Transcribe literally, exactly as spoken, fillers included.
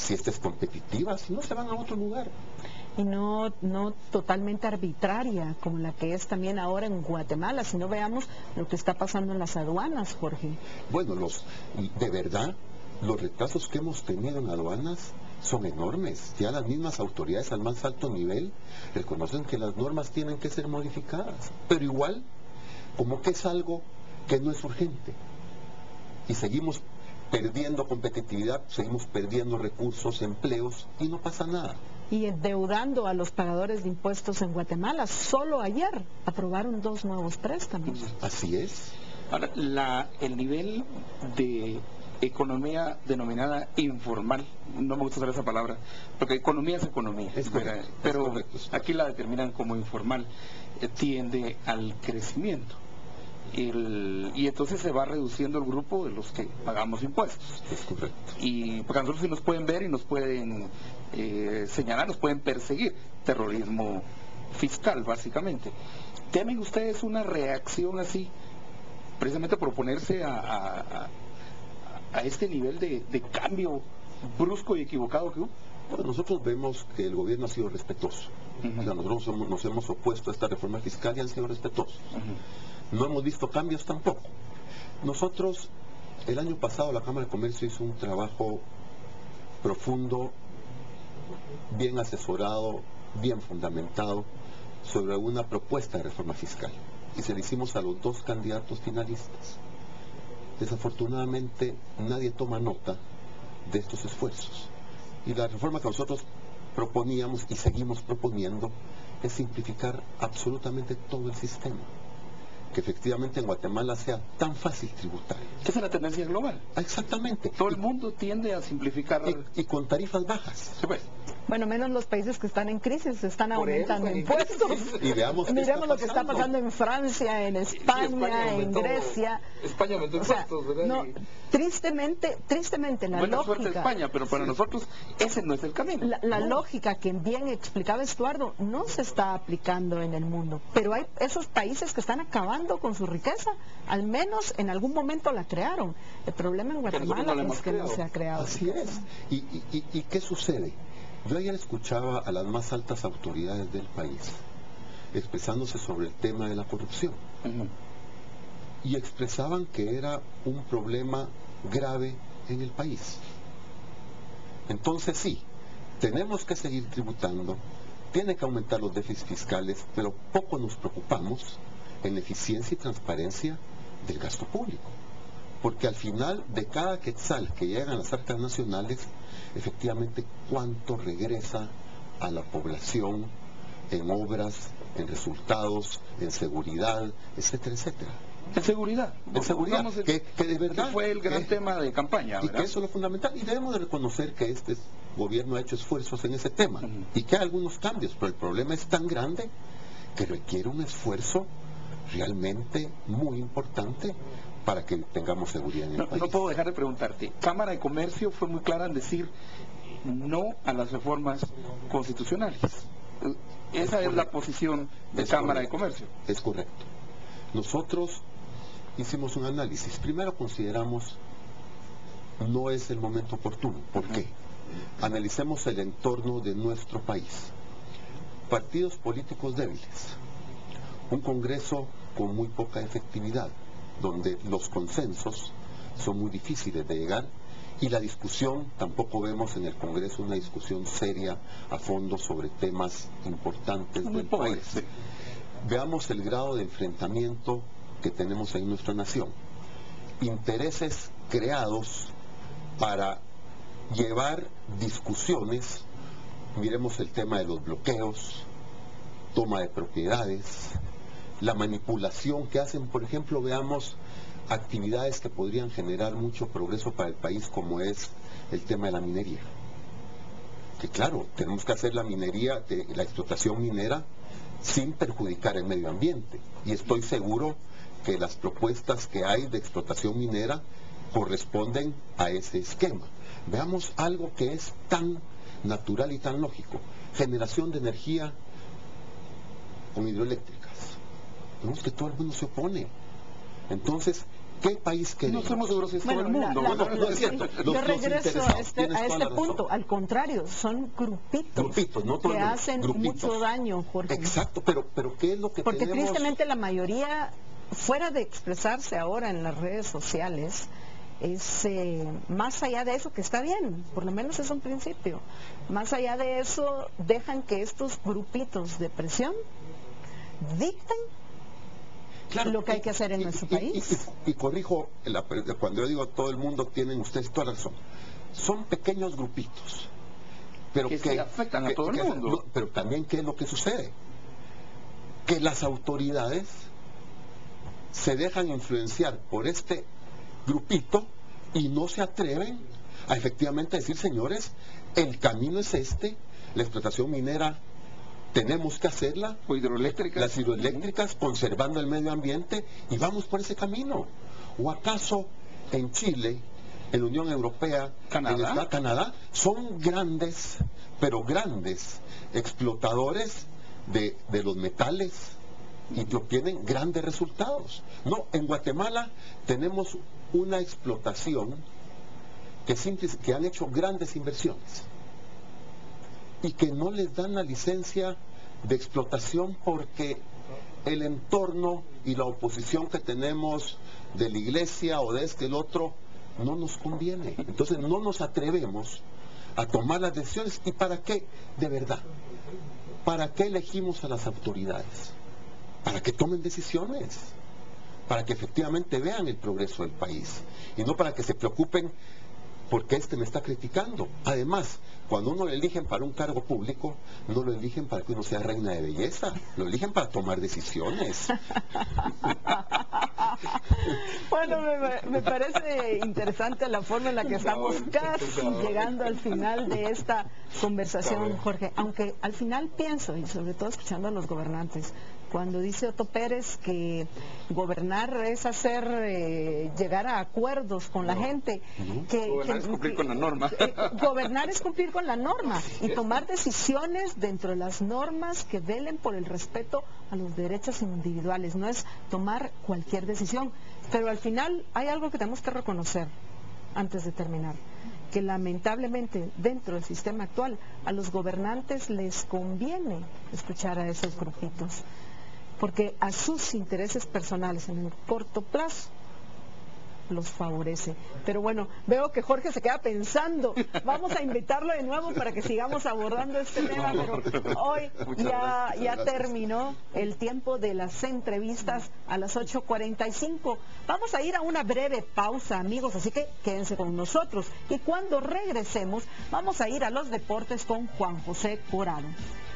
si esta es competitiva, si no se van a otro lugar. Y no, no totalmente arbitraria, como la que es también ahora en Guatemala, si no veamos lo que está pasando en las aduanas, Jorge. Bueno, los, de verdad, los retrasos que hemos tenido en aduanas son enormes. Ya las mismas autoridades al más alto nivel reconocen que las normas tienen que ser modificadas, pero igual, como que es algo que no es urgente. Y seguimos perdiendo competitividad, seguimos perdiendo recursos, empleos, y no pasa nada. Y endeudando a los pagadores de impuestos en Guatemala. Solo ayer aprobaron dos nuevos préstamos. Así es. Ahora, la, el nivel de economía denominada informal, no me gusta usar esa palabra, porque economía es economía, es correcto, pero es correcto, es aquí la determinan como informal, eh, tiende al crecimiento. El, y entonces se va reduciendo el grupo de los que pagamos impuestos. Es correcto. Y porque a nosotros sí nos pueden ver y nos pueden eh, señalar, nos pueden perseguir. Terrorismo fiscal, básicamente. ¿Temen ustedes una reacción así, precisamente por oponerse a, a, a, a este nivel de, de cambio brusco y equivocado que hubo? Bueno, nosotros vemos que el gobierno ha sido respetuoso. Uh-huh. O sea, nosotros somos, nos hemos opuesto a esta reforma fiscal y han sido respetuosos. Uh-huh. No hemos visto cambios tampoco. Nosotros, el año pasado, la Cámara de Comercio hizo un trabajo profundo, bien asesorado, bien fundamentado, sobre una propuesta de reforma fiscal. Y se le hicimos a los dos candidatos finalistas. Desafortunadamente, nadie toma nota de estos esfuerzos. Y la reforma que nosotros proponíamos y seguimos proponiendo es simplificar absolutamente todo el sistema. Que efectivamente en Guatemala sea tan fácil tributar. Esa es la tendencia global. Exactamente. Todo el mundo tiende a simplificar. Y, y con tarifas bajas. Sí, pues. Bueno, menos los países que están en crisis, están aumentando impuestos. Y veamos Miremos lo que está pasando en Francia, en España, sí, España aumentó, en Grecia. España aumentó impuestos, o sea, ¿verdad? No, tristemente, tristemente la Buena lógica... suerte España, pero para sí. nosotros ese no es el camino. La, la no. lógica que bien explicaba Estuardo no se está aplicando en el mundo, pero hay esos países que están acabando con su riqueza, al menos en algún momento la crearon. El problema en Guatemala no es que creado. no se ha creado. Así es. ¿Y, y, y, y qué sucede? Yo ayer escuchaba a las más altas autoridades del país expresándose sobre el tema de la corrupción. Uh-huh. Y expresaban que era un problema grave en el país. Entonces sí, tenemos que seguir tributando, tiene que aumentar los déficits fiscales, pero poco nos preocupamos en la eficiencia y transparencia del gasto público. Porque al final de cada quetzal que llegan a las arcas nacionales, efectivamente cuánto regresa a la población en obras, en resultados, en seguridad, etcétera, etcétera. En seguridad. En seguridad, el, que, que de verdad... Que fue el gran que, tema de campaña, y ¿verdad? que eso es lo fundamental. Y debemos de reconocer que este gobierno ha hecho esfuerzos en ese tema. Uh-huh. Y que hay algunos cambios, pero el problema es tan grande que requiere un esfuerzo realmente muy importante para que tengamos seguridad en el no, país. No puedo dejar de preguntarte. Cámara de Comercio fue muy clara en decir no a las reformas constitucionales. Esa es, es la posición de es Cámara correcto. de Comercio. Es correcto. Nosotros hicimos un análisis. Primero consideramos no es el momento oportuno. ¿Por qué? Analicemos el entorno de nuestro país. Partidos políticos débiles. Un Congreso con muy poca efectividad, donde los consensos son muy difíciles de llegar y la discusión, tampoco vemos en el Congreso una discusión seria a fondo sobre temas importantes muy del pobre, país. Sí. Veamos el grado de enfrentamiento que tenemos en nuestra nación. Intereses creados para llevar discusiones, miremos el tema de los bloqueos, toma de propiedades, la manipulación que hacen, por ejemplo, veamos actividades que podrían generar mucho progreso para el país, como es el tema de la minería. Que claro, tenemos que hacer la minería, de, la explotación minera, sin perjudicar el medio ambiente. Y estoy seguro que las propuestas que hay de explotación minera corresponden a ese esquema. Veamos algo que es tan natural y tan lógico. Generación de energía con hidroeléctricas. Vemos que todo el mundo se opone. Entonces, ¿Qué país queremos? No somos seguros si es todo el Bueno, mundo. la- la- Bueno, no es cierto. sí, Los- yo los regreso a interesados, este, tienes a toda este la razón. punto. Al contrario, son grupitos, Grupitos, no todo que el mundo, hacen grupitos. mucho daño, Jorge. Exacto, pero, pero ¿qué es lo que Porque tenemos? tristemente la mayoría, fuera de expresarse ahora en las redes sociales, es eh, más allá de eso, que está bien, por lo menos es un principio, más allá de eso dejan que estos grupitos de presión dicten Claro, lo que hay y- que hacer en y- nuestro y- país. Y, y- y corrijo, la- cuando yo digo todo el mundo, tienen ustedes toda la razón. Son pequeños grupitos. Pero Que sí afectan a todo el mundo. no, pero también, ¿qué es lo que sucede? Que las autoridades se dejan influenciar por este grupito y no se atreven a efectivamente decir, señores, el camino es este, la explotación minera tenemos que hacerla, O hidroeléctricas. las hidroeléctricas, conservando el medio ambiente, y vamos por ese camino. ¿O acaso en Chile, en la Unión Europea, Canadá. en esta- Canadá, son grandes, pero grandes explotadores de, de los metales y que obtienen grandes resultados? No, en Guatemala tenemos una explotación que, simple- que han hecho grandes inversiones y que no les dan la licencia de explotación porque el entorno y la oposición que tenemos de la iglesia o de este y el otro no nos conviene. Entonces no nos atrevemos a tomar las decisiones. ¿Y para qué? De verdad, ¿para qué elegimos a las autoridades? Para que tomen decisiones, para que efectivamente vean el progreso del país y no para que se preocupen porque este me está criticando. Además, cuando uno lo eligen para un cargo público, no lo eligen para que uno sea reina de belleza, lo eligen para tomar decisiones. Bueno, me, me parece interesante la forma en la que estamos casi llegando al final de esta conversación, Jorge. Aunque al final pienso, y sobre todo escuchando a los gobernantes, cuando dice Otto Pérez que gobernar es hacer eh, llegar a acuerdos con la gente, que, Gobernar que- es cumplir que- con la norma. eh, gobernar es cumplir con la norma y tomar decisiones dentro de las normas que velen por el respeto a los derechos individuales, no es tomar cualquier decisión. Pero al final hay algo que tenemos que reconocer antes de terminar, que lamentablemente dentro del sistema actual a los gobernantes les conviene escuchar a esos grupitos, porque a sus intereses personales en el corto plazo los favorece. Pero bueno, veo que Jorge se queda pensando. Vamos a invitarlo de nuevo para que sigamos abordando este tema, pero hoy ya, ya terminó el tiempo de las entrevistas a las ocho cuarenta y cinco. Vamos a ir a una breve pausa, amigos, así que quédense con nosotros. Y cuando regresemos, vamos a ir a los deportes con Juan José Corado.